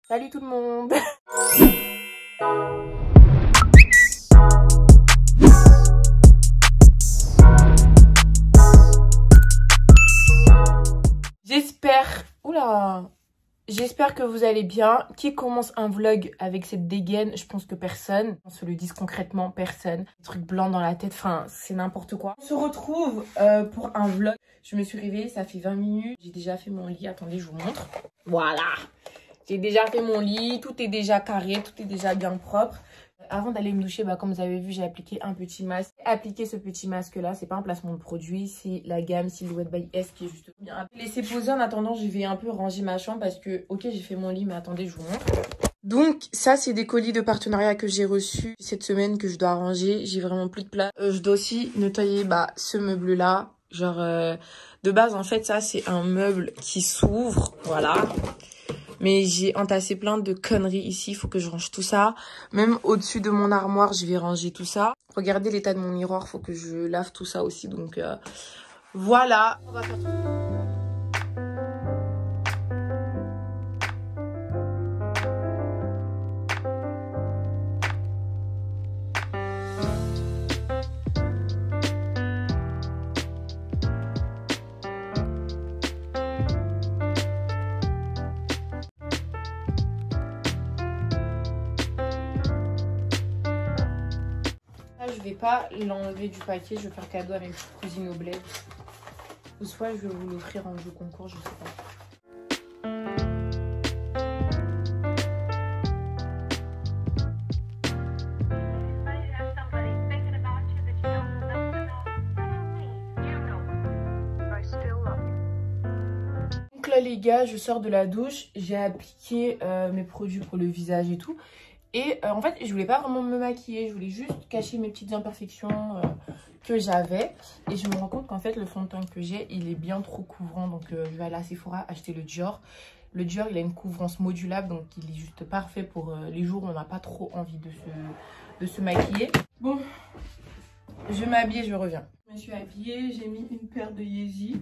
Salut tout le monde. J'espère que vous allez bien. Qui commence un vlog avec cette dégaine? Je pense que personne. On se le dise concrètement, personne. Des trucs blancs dans la tête, enfin c'est n'importe quoi. On se retrouve pour un vlog. Je me suis réveillée, ça fait 20 minutes. J'ai déjà fait mon lit, attendez je vous montre. Voilà. J'ai déjà fait mon lit, tout est déjà carré, tout est déjà bien propre. Avant d'aller me doucher, comme vous avez vu, j'ai appliqué un petit masque. Appliquer ce petit masque là, c'est pas un placement de produit, c'est la gamme Silhouette by S qui est juste bien. Laissez poser en attendant, je vais un peu ranger ma chambre parce que, ok, j'ai fait mon lit, mais attendez, je vous montre. Donc ça, c'est des colis de partenariat que j'ai reçus cette semaine que je dois ranger. J'ai vraiment plus de place. Je dois aussi nettoyer ce meuble là. Genre, de base, en fait, ça, c'est un meuble qui s'ouvre, voilà. Mais j'ai entassé plein de conneries ici, il faut que je range tout ça. Même au-dessus de mon armoire, je vais ranger tout ça. Regardez l'état de mon miroir, il faut que je lave tout ça aussi. Donc voilà. On va faire tout. Je vais pas l'enlever du paquet, je vais faire cadeau à mes cousines au bled. Ou soit je vais vous l'offrir en jeu concours, je sais pas. Donc là les gars, je sors de la douche, j'ai appliqué mes produits pour le visage et tout. Et en fait, je voulais pas vraiment me maquiller, je voulais juste cacher mes petites imperfections que j'avais. Et je me rends compte qu'en fait, le fond de teint que j'ai, il est bien trop couvrant. Donc, je vais aller à Sephora acheter le Dior. Le Dior, il a une couvrance modulable, donc il est juste parfait pour les jours où on n'a pas trop envie de se maquiller. Bon, je vais m'habiller, je reviens. Je me suis habillée, j'ai mis une paire de Yeezy.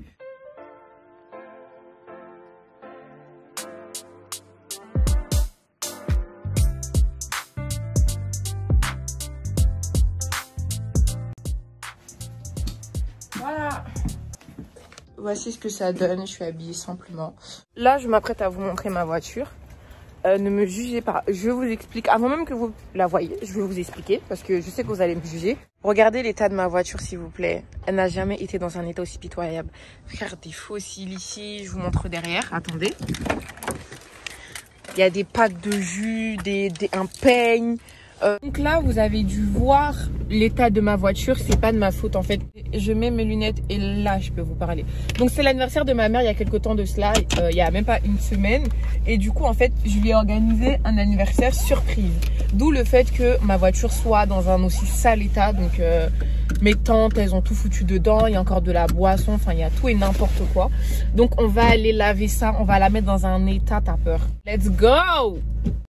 Voilà. Voici ce que ça donne, je suis habillée simplement. Là, je m'apprête à vous montrer ma voiture. Ne me jugez pas, je vous explique. Avant même que vous la voyez, je vais vous expliquer parce que je sais que vous allez me juger. Regardez l'état de ma voiture, s'il vous plaît. Elle n'a jamais été dans un état aussi pitoyable. Frère, des fossiles ici, je vous montre derrière. Attendez. Il y a des packs de jus, un peigne. Donc là, vous avez dû voir l'état de ma voiture. C'est pas de ma faute en fait. Je mets mes lunettes et là, je peux vous parler. Donc c'est l'anniversaire de ma mère il y a quelques temps de cela. Il y a même pas une semaine. Et du coup, en fait, je lui ai organisé un anniversaire surprise. D'où le fait que ma voiture soit dans un aussi sale état. Donc mes tantes, elles ont tout foutu dedans. Il y a encore de la boisson. Enfin, il y a tout et n'importe quoi. Donc on va aller laver ça. On va la mettre dans un état, t'as peur. Let's go!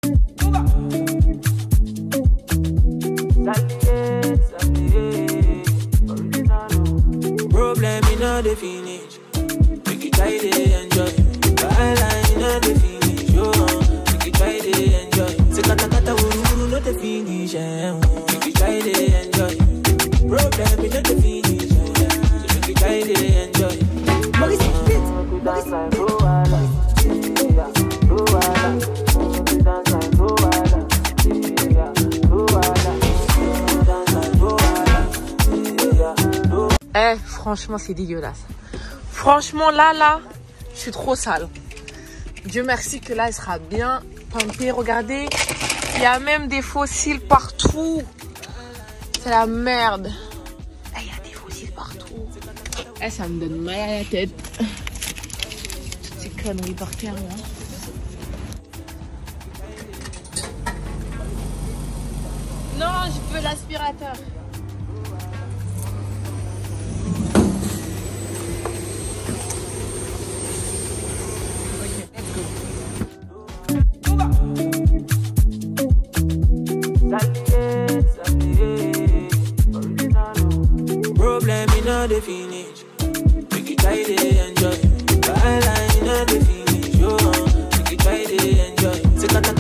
Problem in all the finish. Make you try to enjoy. Line in all the finish. Yo, make you try to enjoy. Se kata kata wuru no the finish. Make you try to enjoy. Problem in all the finish. So make you try to enjoy. Maurice, franchement, c'est dégueulasse. Franchement, là, je suis trop sale. Dieu merci que là, elle sera bien pimpée. Regardez, il y a même des fossiles partout. C'est la merde. Il y a des fossiles partout. Ça me donne mal à la tête. Ces conneries par terre, là. Non, je veux l'aspirateur. Problem in all the finish. Make you try to enjoy. Line in all the finish. Yo, make you try to enjoy.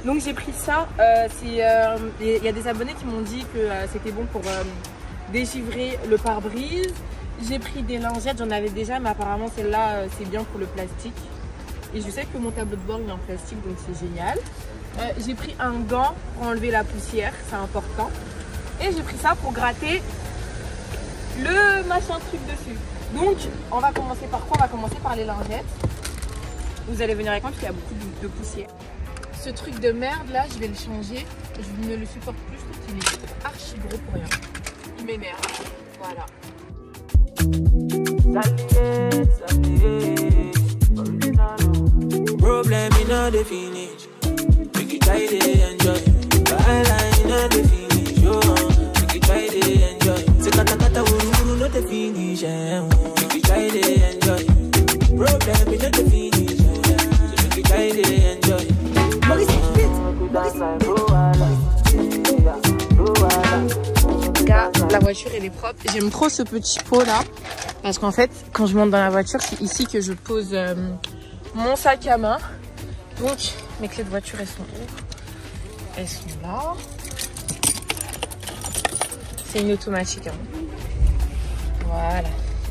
Donc j'ai pris ça. Il y a des abonnés qui m'ont dit que c'était bon pour dégivrer le pare-brise. J'ai pris des lingettes, j'en avais déjà, mais apparemment celle-là c'est bien pour le plastique. Et je sais que mon tableau de bord il est en plastique, donc c'est génial. J'ai pris un gant pour enlever la poussière, c'est important. Et j'ai pris ça pour gratter le machin truc dessus. Donc on va commencer par quoi? On va commencer par les lingettes. Vous allez venir avec moi parce qu'il y a beaucoup de poussière. Ce truc de merde là, je vais le changer. Je ne le supporte plus parce qu'il est archi gros pour rien. Il m'énerve. Voilà. Problem in all the finish. Make you try to enjoy. Byline in all the finish. Yo, make you try to enjoy. Say kata kata wuru no the finish. Make you try to enjoy. Problem in all the finish. So make you try to enjoy. La voiture elle est propre. J'aime trop ce petit pot là parce qu'en fait quand je monte dans la voiture c'est ici que je pose mon sac à main. Donc mes clés de voiture elles sont où? Elles sont là. C'est une automatique hein. Voilà.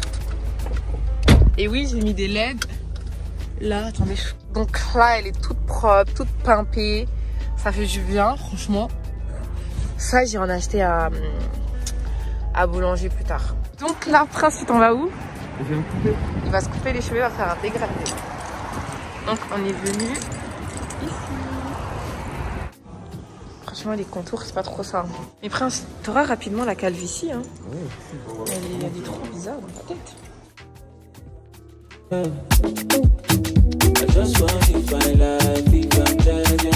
Et oui j'ai mis des LED là, attendez. Donc là elle est toute propre, toute pimpée. Ça fait du bien franchement. Ça j'irai en acheter à boulanger plus tard. Donc là, Prince, tu t'en vas où? Je vais me couper. Il va se couper les cheveux, il va faire un dégradé. Donc on est venu ici. Franchement, les contours, c'est pas trop ça. Mais Prince, t'auras rapidement la calvitie. Hein. Oui, Elle est trop bizarre dans ta tête. I just want to find life, if I'm judging.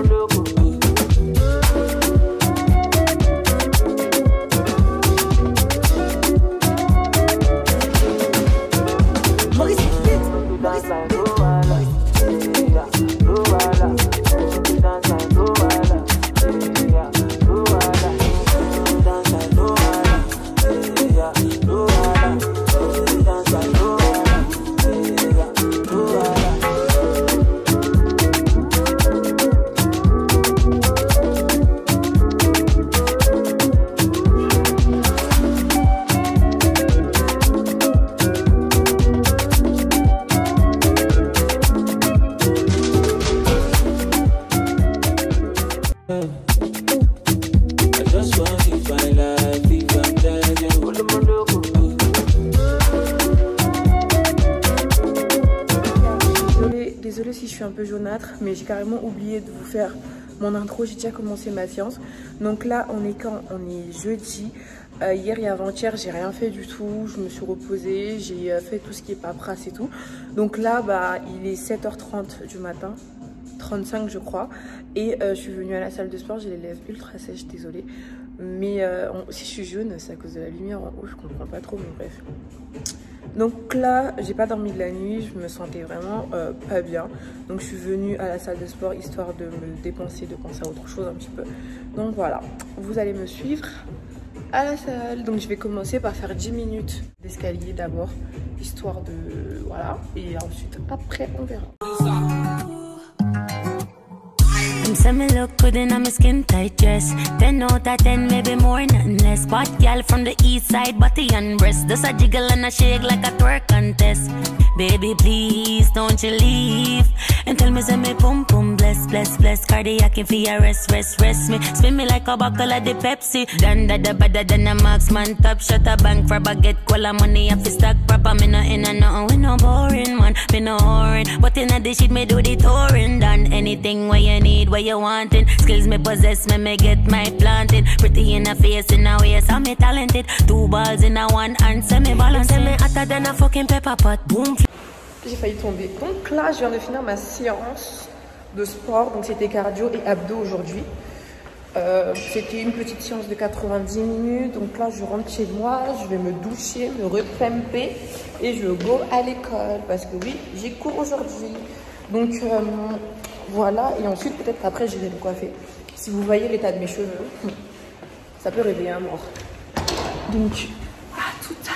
Désolée si je suis un peu jaunâtre, mais j'ai carrément oublié de vous faire mon intro. J'ai déjà commencé ma séance. Donc là, on est quand? On est jeudi. Hier et avant-hier, j'ai rien fait du tout. Je me suis reposée. J'ai fait tout ce qui est paperasse et tout. Donc là, bah, il est 7h30 du matin. 35 je crois. Et je suis venue à la salle de sport. J'ai les lèvres ultra sèches, désolée. Mais si je suis jaune, c'est à cause de la lumière en haut. Je comprends pas trop, mais bref. Donc là, j'ai pas dormi de la nuit, je me sentais vraiment pas bien. Donc je suis venue à la salle de sport histoire de me dépenser, de penser à autre chose un petit peu. Donc voilà, vous allez me suivre à la salle. Donc je vais commencer par faire 10 minutes d'escalier d'abord, histoire de... voilà. Et ensuite, après, on verra. Say me look good in a my skin tight dress. 10 out of 10, maybe more, nothing less. Bad girl from the east side, body and breast. Does a jiggle and a shake like a twerk contest. Baby, please don't you leave. And tell me, say me pum pum bless, bless, bless. Cardiac in for rest, rest, rest me. Spin me like a buckle of the Pepsi. Done da better than a marksman. Top shot a bank for baguette. Cola money up to stack proper. Me no in a nothing, we no boring man. Me no boring, but in a the shit me do the touring. Done anything where you need, where you wanting. Skills me possess, me get my planting. Pretty in a face, in a waist, I'm me talented. 2 balls in a one hand, semi balance. Say me hotter than a fucking pepper pot. Boom. J'ai failli tomber. Donc là, je viens de finir ma séance de sport. Donc c'était cardio et abdos aujourd'hui. C'était une petite séance de 90 minutes. Donc là, je rentre chez moi, je vais me doucher, me repemper et je go à l'école. Parce que oui, j'ai cours aujourd'hui. Donc voilà. Et ensuite, peut-être après, j'irai me coiffer. Si vous voyez l'état de mes cheveux, ça peut réveiller un mort. Donc, à tout à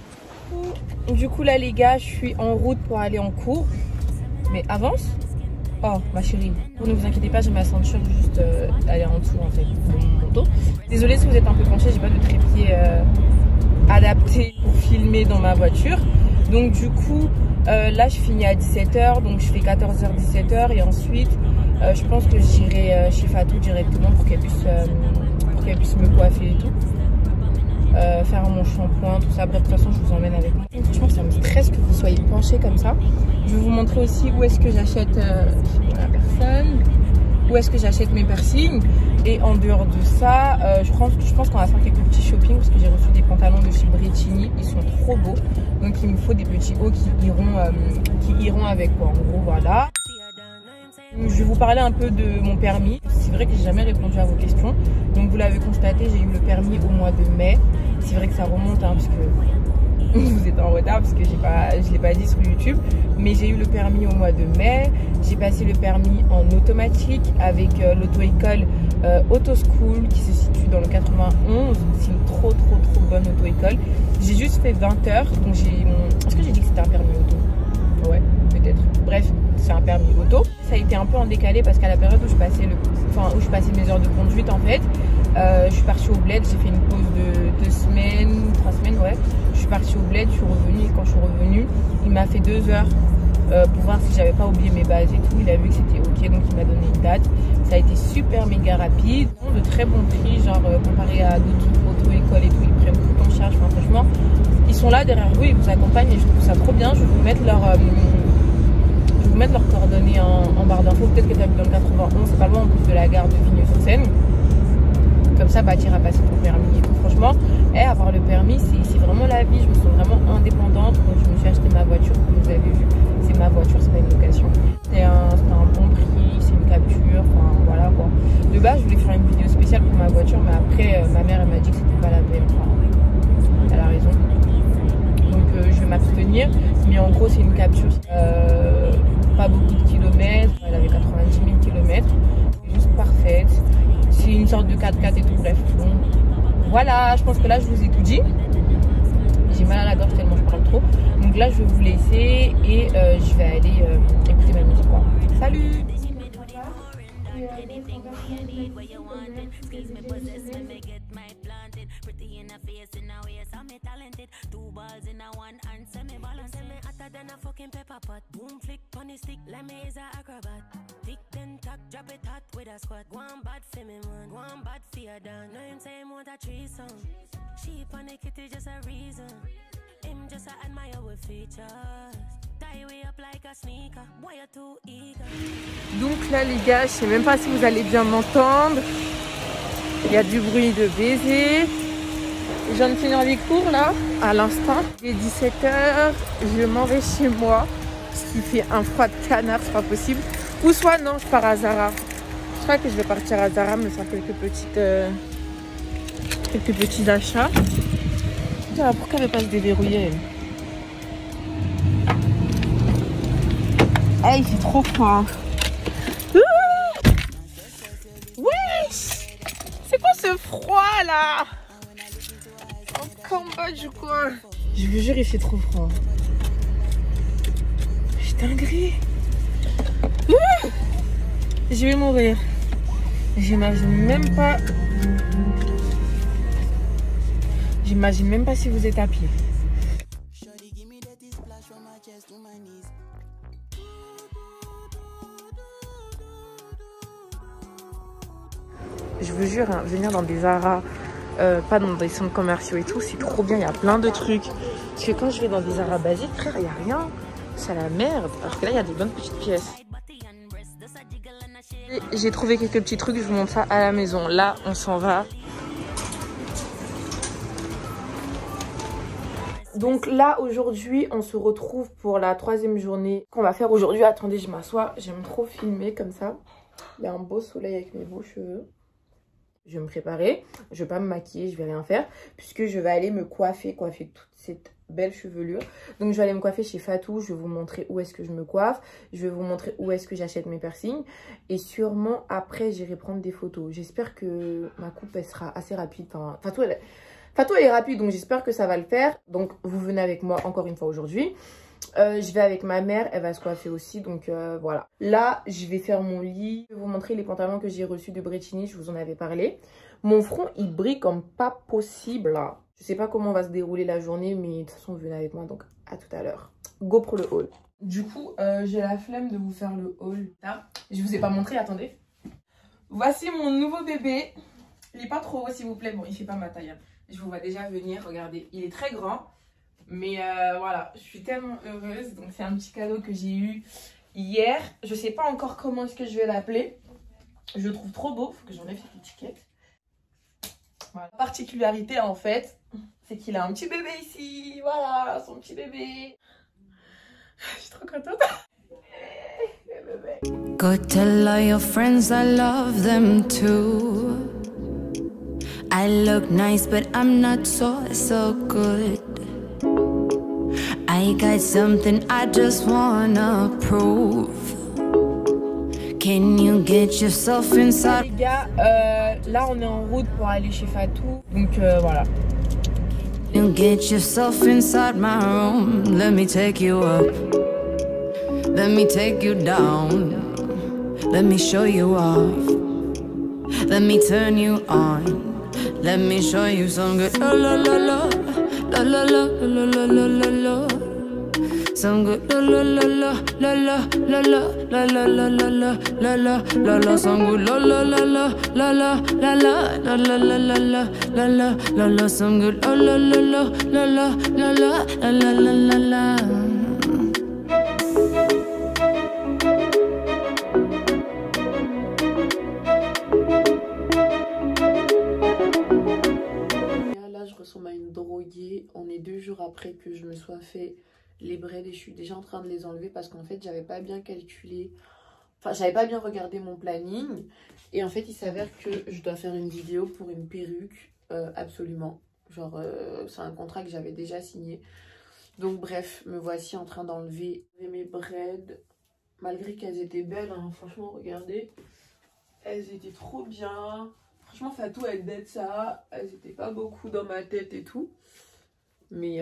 l'heure. Du coup là les gars, je suis en route pour aller en cours. Mais avance. Oh, ma chérie. Ne vous inquiétez pas, j'ai ma ceinture juste elle est en dessous en fait de mon manteau. Désolée si vous êtes un peu penché, j'ai pas de trépied adapté pour filmer dans ma voiture. Donc du coup, là je finis à 17 h, donc je fais 14 h 17 h et ensuite je pense que j'irai chez Fatou directement pour qu'elle puisse me coiffer et tout. Faire mon shampoing, tout ça. Bref, de toute façon, je vous emmène avec moi. Franchement, ça me stresse que vous soyez penchés comme ça. Je vais vous montrer aussi où est-ce que j'achète la personne, où est-ce que j'achète mes piercings. Et en dehors de ça, je pense qu'on va faire quelques petits shopping parce que j'ai reçu des pantalons de chez Bretini. Ils sont trop beaux. Donc, il me faut des petits hauts qui iront avec quoi. En gros, voilà. Je vais vous parler un peu de mon permis. C'est vrai que j'ai jamais répondu à vos questions. Donc vous l'avez constaté, j'ai eu le permis au mois de mai. C'est vrai que ça remonte parce que vous êtes en retard parce que je l'ai pas dit sur YouTube. Mais j'ai eu le permis au mois de mai. J'ai passé le permis en automatique avec l'auto-école Auto School qui se situe dans le 91. C'est une trop bonne auto-école. J'ai juste fait 20 heures. Donc est-ce que j'ai dit que c'était un permis auto? Ouais, peut-être. Bref, c'est un permis auto. Ça a été un peu en décalé parce qu'à la période où je passais mes heures de conduite en fait, je suis partie au bled, j'ai fait une pause de 2 semaines, 3 semaines, ouais. Je suis partie au bled, je suis revenue et quand je suis revenue, il m'a fait 2 heures pour voir si j'avais pas oublié mes bases et tout. Il a vu que c'était ok, donc il m'a donné une date. Ça a été super méga rapide, de très bon prix, genre comparé à d'autres auto-écoles et tout, ils prennent tout en charge. Enfin, franchement, ils sont là derrière vous, ils vous accompagnent et je trouve ça trop bien. Je vais vous mettre leurs coordonnées en barre d'infos. Peut-être que tu habites dans le 91, c'est pas loin en plus de la gare de Vigneux-sur-Seine. Comme ça, bah, tu iras passer ton permis et tout. Franchement, avoir le permis, c'est vraiment la vie. Je me sens vraiment indépendante. Donc, je me suis acheté ma voiture, comme vous avez vu. C'est ma voiture, c'est pas une location. C'est un bon prix, c'est une capture. Enfin, voilà quoi. De base, je voulais faire une vidéo spéciale pour ma voiture, mais après, ma mère, elle m'a dit que c'était pas la peine. Enfin, elle a raison. Donc, je vais m'abstenir. Mais en gros, c'est une capture. Pas beaucoup de kilomètres, elle avait 90 000 km, juste parfaite, c'est une sorte de 4x4 et tout, bref. Donc, voilà, je pense que là je vous ai tout dit, j'ai mal à la gorge tellement je parle trop, donc là je vais vous laisser et je vais aller écouter ma musique quoi. Salut. Two balls in a one and semi-balance. Semi hotter than a fucking pepper pot. Boom flick, pony stick, let me is a acrobat. Tick then tack, drop it hot with a squat. Go on bad for me man, go on bad for your down. Now him say him want a threesome. She pony kitty just a reason. Him just a admire with features. Tie way up like a sneaker. Boy you're too eager. Donc là les gars, je sais même pas si vous allez bien m'entendre. Il y a du bruit de baiser. Je viens de finir les cours là, à l'instant. Il est 17 h, je m'en vais chez moi. Parce qu'il fait un froid de canard, c'est pas possible. Ou soit non, je pars à Zara. Je crois que je vais partir à Zara, me faire quelques petits achats. Putain, pourquoi elle ne veut pas se déverrouiller? Ah, il fait trop froid. Wesh! C'est quoi ce froid là? En Cambodge ou quoi? Je vous jure, il fait trop froid. Putain, gris. Je vais mourir. J'imagine même pas. J'imagine même pas si vous êtes à pied. Je vous jure, hein, venir dans des Zara, pas dans des centres commerciaux et tout, c'est trop bien, il y a plein de trucs. Parce que quand je vais dans des Zara basiques, frère, il n'y a rien. C'est la merde. Parce que là, il y a des bonnes petites pièces. J'ai trouvé quelques petits trucs, je vous montre ça à la maison. Là, on s'en va. Donc là, aujourd'hui, on se retrouve pour la 3e journée qu'on va faire aujourd'hui. Attendez, je m'assois. J'aime trop filmer comme ça. Il y a un beau soleil avec mes beaux cheveux. Je vais me préparer. Je vais pas me maquiller, je vais rien faire. Puisque je vais aller me coiffer toute cette belle chevelure. Donc je vais aller me coiffer chez Fatou. Je vais vous montrer où est-ce que je me coiffe. Je vais vous montrer où est-ce que j'achète mes piercings. Et sûrement après, j'irai prendre des photos. J'espère que ma coupe, elle sera assez rapide. Enfin, Fatou, elle est rapide, donc j'espère que ça va le faire. Donc, vous venez avec moi encore une fois aujourd'hui. Je vais avec ma mère, elle va se coiffer aussi, donc voilà. Là, je vais faire mon lit. Je vais vous montrer les pantalons que j'ai reçus de Brecini, je vous en avais parlé. Mon front, il brille comme pas possible. Je sais pas comment va se dérouler la journée, mais de toute façon, venez avec moi, donc à tout à l'heure. Go pour le haul. Du coup, j'ai la flemme de vous faire le haul. Là, je vous ai pas montré, attendez. Voici mon nouveau bébé. Il est pas trop haut, s'il vous plaît. Bon, il fait pas ma taille. Je vous vois déjà venir, regardez. Il est très grand. Mais voilà, je suis tellement heureuse. Donc c'est un petit cadeau que j'ai eu hier. Je sais pas encore comment est-ce que je vais l'appeler. Je le trouve trop beau. Faut que j'enlève cette étiquette. Voilà. La particularité en fait, c'est qu'il a un petit bébé ici. Voilà, son petit bébé. Je suis trop contente. Go tell all your friends I love them too. I look nice but I'm not so good. I got something I just wanna prove. Can you get yourself inside? Les gars, là on est en route pour aller chez Fatou. Donc voilà. You get yourself inside my room. Let me take you up. Let me take you down. Let me show you off. Let me turn you on. Let me show you some good la la la la la la la la la la la la. Some good la la la la la la la la la la la la la la la la. Some good la la la la la la la la la la la la la la la la. Some good la la la la la la la la la la la la. On est 2 jours après que je me sois fait les braids et je suis déjà en train de les enlever parce qu'en fait j'avais pas bien calculé, enfin j'avais pas bien regardé mon planning et en fait il s'avère que je dois faire une vidéo pour une perruque absolument, genre c'est un contrat que j'avais déjà signé, donc bref, me voici en train d'enlever mes braids malgré qu'elles étaient belles, hein. Franchement regardez, elles étaient trop bien. Franchement, Fatou, elle date ça. Elles étaient pas beaucoup dans ma tête et tout. Mais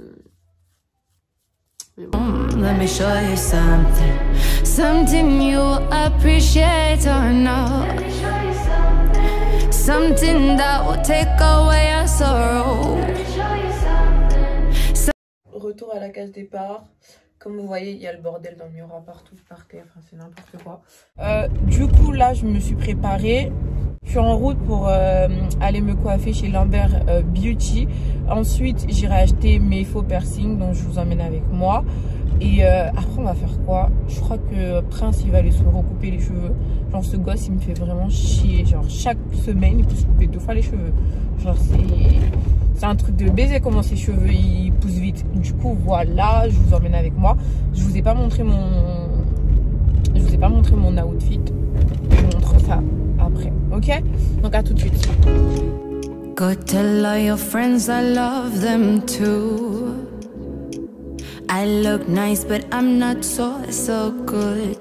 bon. Let me show you something. Something you appreciate or not. Something that will take away your sorrow. Retour à la case départ. Comme vous voyez, il y a le bordel dans le miroir partout, par terre. Enfin, c'est n'importe quoi. Du coup, là, je me suis préparée. Je suis en route pour aller me coiffer chez Lambert Beauty. Ensuite, j'irai acheter mes faux piercings, donc je vous emmène avec moi. Et après, on va faire quoi? Je crois que Prince, il va aller se recouper les cheveux. Genre, ce gosse, il me fait vraiment chier. Genre, chaque semaine, il peut se couper 2 fois les cheveux. Genre, c'est un truc de baiser comment ses cheveux, ils poussent vite. Du coup, voilà, je vous emmène avec moi. Je vous ai pas montré mon outfit. Je vous montre ça après, ok? Donc à tout de suite. Go tell all your friends I love them too. I look nice but I'm not so good.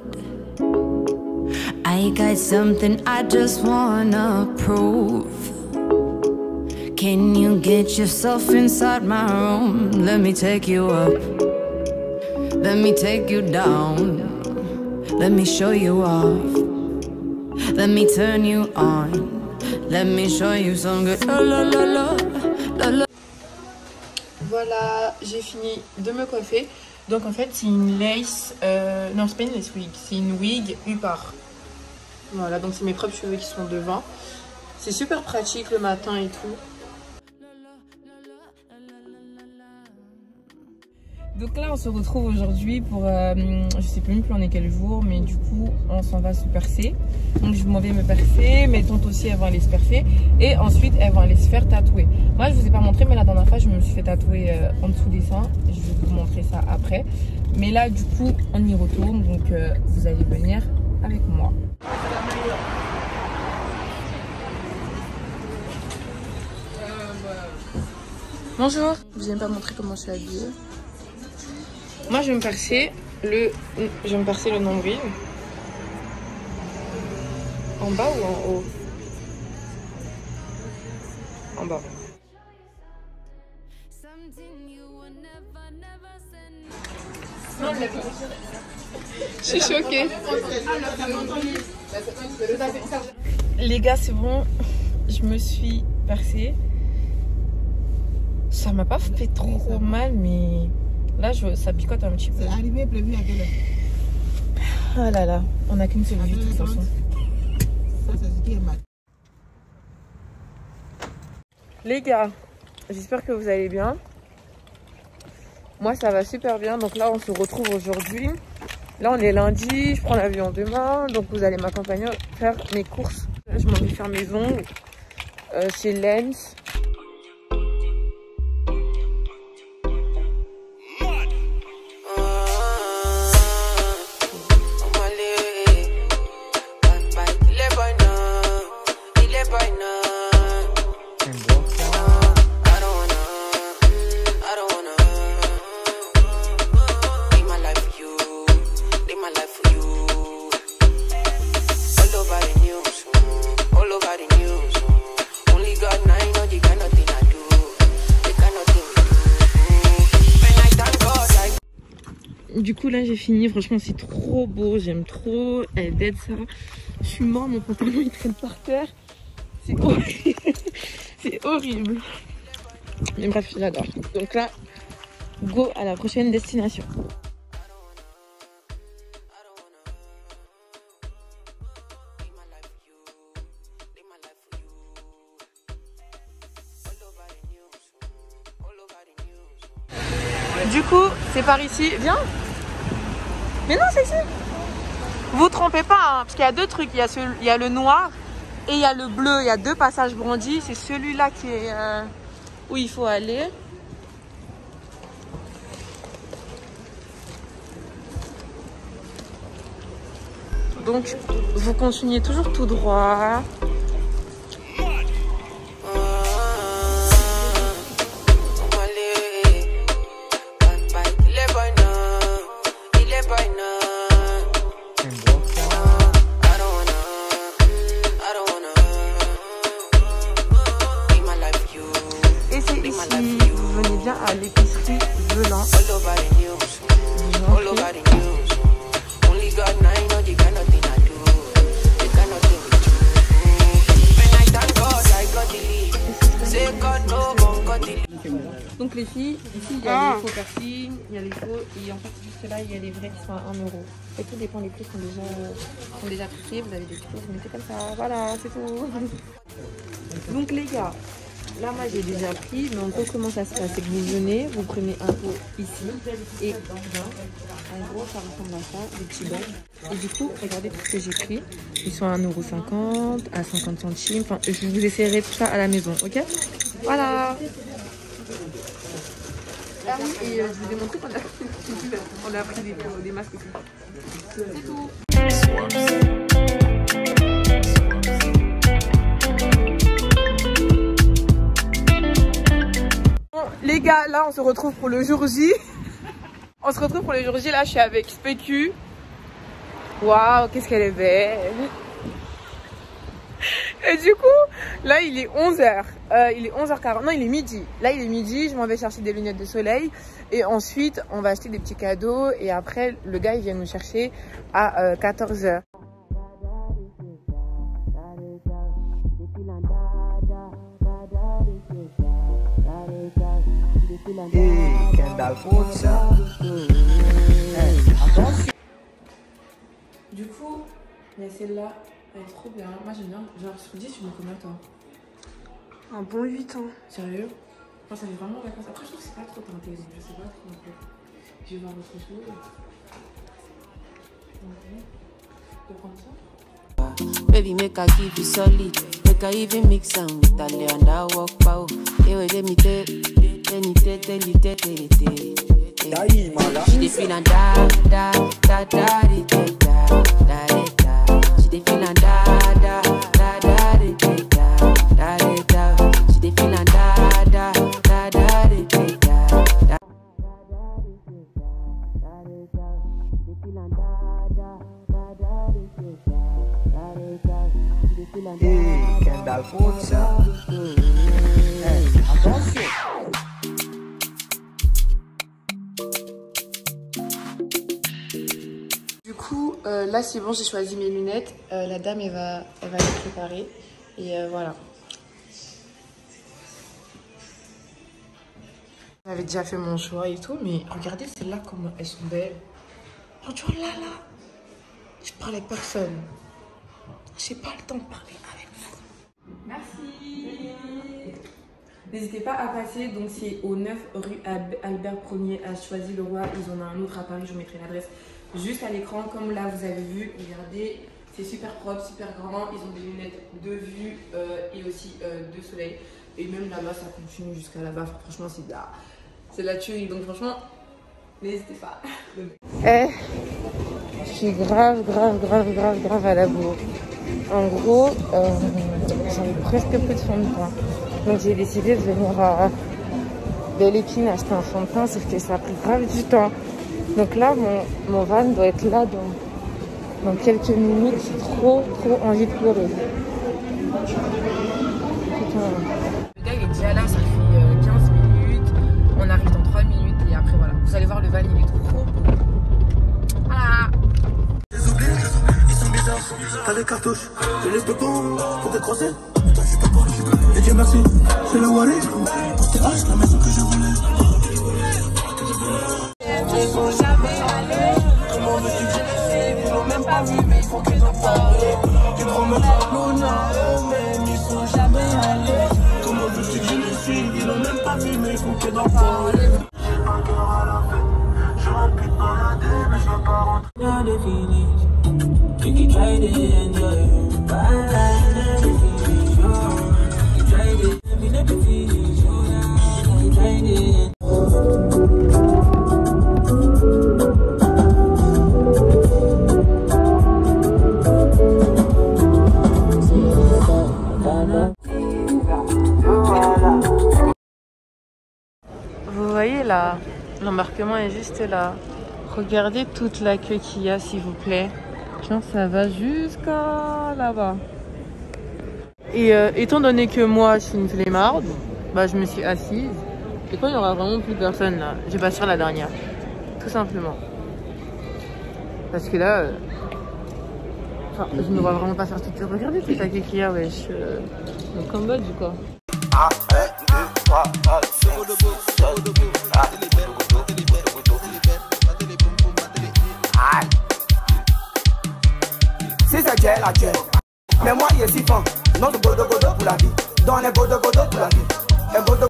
I got something I just wanna prove. Can you get yourself inside my room? Let me take you up. Let me take you down. Let me show you off. Let me turn you on. Let me show you some good la la la la la. Voilà, j'ai fini de me coiffer. Donc en fait, c'est une lace... non, c'est pas une lace wig. C'est une wig Upar. Voilà, donc c'est mes propres cheveux qui sont devant. C'est super pratique le matin et tout. Donc là, on se retrouve aujourd'hui pour... je sais même plus on est quel jour, mais du coup, on s'en va se percer. Donc je m'en vais me percer, mes tantes aussi, elles vont aller se percer. Et ensuite, elles vont aller se faire tatouer. Moi, je vous ai pas montré, mais la dernière fois, je me suis fait tatouer en dessous des seins. Je vais vous montrer ça après. Mais là, du coup, on y retourne. Donc, vous allez venir avec moi. Bonjour. Je vous ai pas montré comment je suis habillée. Moi, je vais me percer le nombril. En bas ou en haut? En bas. Je suis choquée. Les gars, c'est bon. Je me suis percée. Ça m'a pas fait trop mal, mais là, ça picote un petit peu. C'est arrivé prévu à quelle heure? Ah là là, on n'a qu'une seule vie de toute façon. Ça, c'est ce qui est mal. Les gars, j'espère que vous allez bien. Moi, ça va super bien. Donc là, on se retrouve aujourd'hui. Là, on est lundi. Je prends l'avion demain. Donc, vous allez m'accompagner faire mes courses. Je m'en vais faire mes ongles chez Lens. Du coup là j'ai fini, franchement c'est trop beau, j'aime trop, elle dead ça. Je suis mort, mon pantalon il traîne par terre. C'est horrible. C'est horrible. Mais bref, j'adore. Donc là, go à la prochaine destination. Du coup, c'est par ici. Viens. Mais non, c'est ici. Vous trompez pas, hein, parce qu'il y a deux trucs. Il y a le noir et il y a le bleu. Il y a deux passages brandis. C'est celui-là qui est où il faut aller. Donc, vous continuez toujours tout droit. À l'épicerie Velin. Donc les filles, ici il y a les faux piercings, il y a les faux et en fait juste là il y a les vrais qui sont à 1 €. Et tout dépend, les prix sont déjà pris, vous avez des trucs, vous mettez comme ça, voilà c'est tout. Donc les gars, là, moi, j'ai déjà pris, mais en gros, comment ça se passe? C'est que vous venez, vous prenez un pot ici, et en gros, ça ressemble à ça, des petits bacs. Et du coup, regardez tout ce que j'ai pris. Ils sont à 1,50 €, à 50 centimes. Enfin, je vous essaierai tout ça à la maison, ok? Voilà. Ah oui, et je vous ai montré qu'on a pris des masques aussi. C'est tout. Les gars, là on se retrouve pour le jour J. On se retrouve pour le jour J. Là je suis avec Spécu. Waouh, qu'est-ce qu'elle est belle. Et du coup, là il est 11 h. Il est 11h40. Non, il est midi. Là il est midi. Je m'en vais chercher des lunettes de soleil. Et ensuite, on va acheter des petits cadeaux. Et après, le gars il vient nous chercher à 14 h. Du coup, il y a celle-là, elle est trop bien. Moi j'aime bien. Genre sur 10, tu mets combien toi? Un bon 8 ans. Sérieux? Enfin, ça fait vraiment vacances. Après, je trouve que c'est pas trop teinté, donc je sais pas trop non plus. Je vais voir autre chose. Tu veux prendre ça? Baby, make I give you solid. Make I even mix some with a lay and I walk pow. Hey, wait, let me tell you. She dey feel and da da da da da da da da. She dey feel and da da da da da da da da. She dey feel and da da da da da da. Hey, Kendall Forza. Attention. Là c'est bon, j'ai choisi mes lunettes. La dame elle va les préparer. Et voilà. J'avais déjà fait mon choix et tout, mais regardez celles-là comment elles sont belles. Oh, tu vois là. Je parle avec personne. J'ai pas le temps de parler avec vous. Merci. N'hésitez pas à passer, donc c'est au 9 rue Albert Ier à Choisy-le-Roi. Ils en ont un autre à Paris, je vous mettrai l'adresse juste à l'écran. Comme là vous avez vu, regardez, c'est super propre, super grand. Ils ont des lunettes de vue et aussi de soleil. Et même là-bas, ça continue jusqu'à là-bas. Franchement, c'est de la tuerie. Donc franchement, n'hésitez pas. Je suis grave à la bourre. En gros, j'avais presque plus de fond de teint. Donc j'ai décidé de venir à Belle Épine acheter un fond de teint, sauf que ça a pris grave du temps. Donc là, mon van doit être là dans quelques minutes. J'ai trop envie de pleurer. Putain. Le gars il est déjà là, ça fait 15 minutes. On arrive dans 3 minutes et après voilà. Vous allez voir le van, il est trop beau. Voilà. Ils sont bizarres, t'as les cartouches, je les peux pas pour te croiser. Et Dieu merci, c'est le Wari. Pour tes haches, la maison que je voulais. Ils sont jamais allés. Comment veux-tu que je les sais? Ils l'ont même pas vu, mais il faut qu'ils en parlent. Tu promets la lune à eux-mêmes, ils sont jamais allés. Comment veux-tu que je les suive? Ils l'ont même pas vu, mais il faut qu'ils en parlent. J'ai pas peur à la fête. Je remplis de balader, mais je veux pas rentrer. Now the finish. You can try to enjoy. Bye, never finish. You try to, you never finish. You try to. Vous voyez là, l'embarquement est juste là. Regardez toute la queue qu'il y a, s'il vous plaît. Genre, ça va jusqu'à là-bas. Et étant donné que moi, je suis une flemmarde, bah, je me suis assise. Et quand il n'y aura vraiment plus personne là, je passerai la dernière. Tout simplement. Parce que là, enfin, je ne vois vraiment pas faire toute. Regardez toute la queue qu'il y a, wesh. Le Cambodge ou quoi. Si c'est Dieu, la Dieu. Mais moi, il est si fort. Non, de godo pour la vie. Dans les godo pour la vie.